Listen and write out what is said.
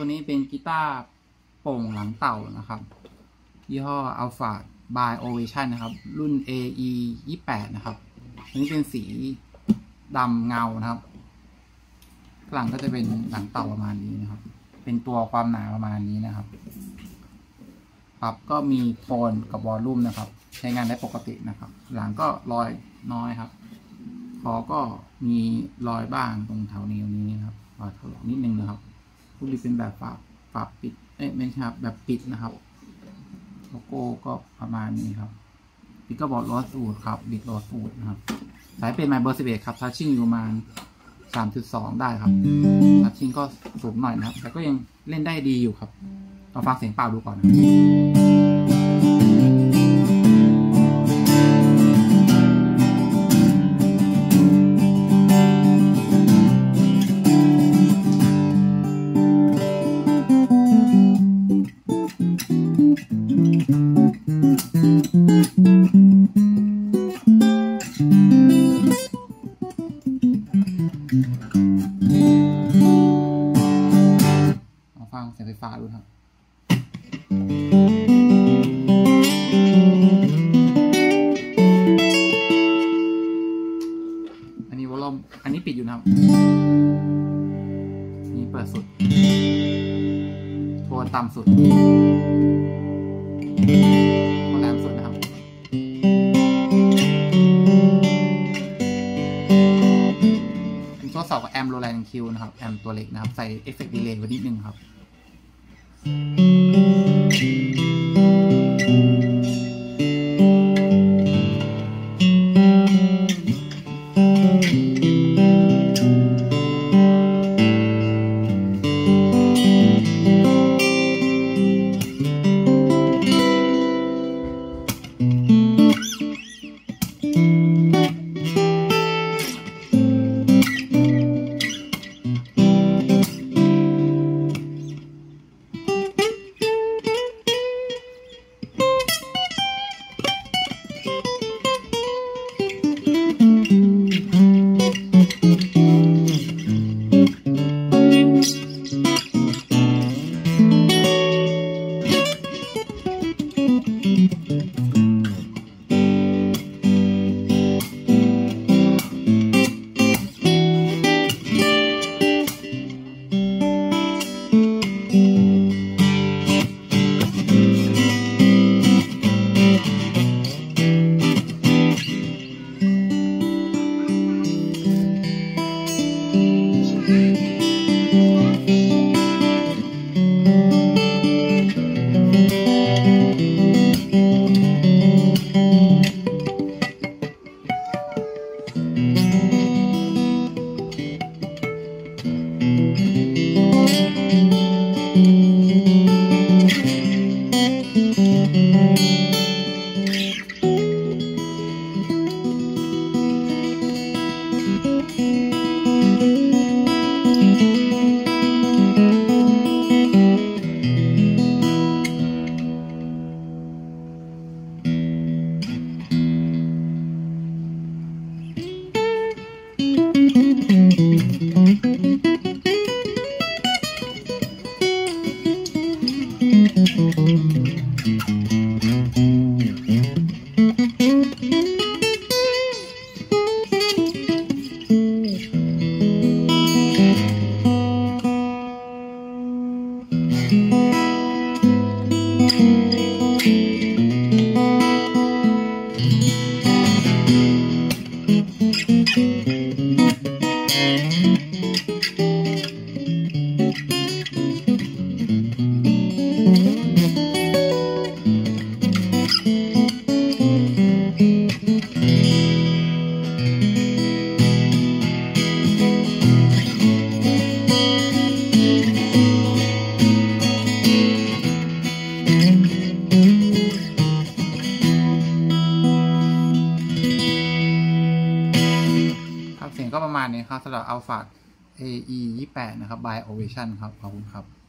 ตัวนี้เป็นกีตาร์โป่งหลังเต่านะครับยี่ห้อ Alpha by Ovation นะครับรุ่น AE 28นะครับตัวนี้เป็นสีดำเงานะครับหลังก็จะเป็นหลังเต่าประมาณนี้นะครับเป็นตัวความหนาประมาณนี้นะครับครับก็มีโทนกับวอลลุ่มนะครับใช้งานได้ปกตินะครับหลังก็รอยน้อยครับคอก็มีรอยบ้างตรงแถวนิ้วนี้ครับรอยถลอกนิดนึงนะครับผู้ดีเป็นแบบฝาปิดไม่ใช่ครับแบบปิดนะครับโลโก้ก็ประมาณนี้ครับปิดก็บอกโรสวูดครับบิดโรสวูดนะครับสายเป็นไมค์เบอร์11ครับทัชชิ่งอยู่ประมาณ 3.2 ได้ครับทัชชิ่งก็สูงหน่อยนะครับแต่ก็ยังเล่นได้ดีอยู่ครับเราฟังเสียงเปล่าดูก่อนนะฟังเสียงไฟฟ้าดูครับอันนี้วอลลุ่มอันนี้ปิดอยู่นะครับนี่เปิดสุดโทนต่ำสุดโทนแรงสุดนะครับทดสอบกับแอมโรแลนด์คิวนะครับแอมตัวเล็กนะครับใส่เอฟเฟกต์ดีเลย์ไว้นิดนึงครับเสียงก็ประมาณนี้ครับสำหรับ Alpha AE 28นะครับ by Ovation ครับขอบคุณครับ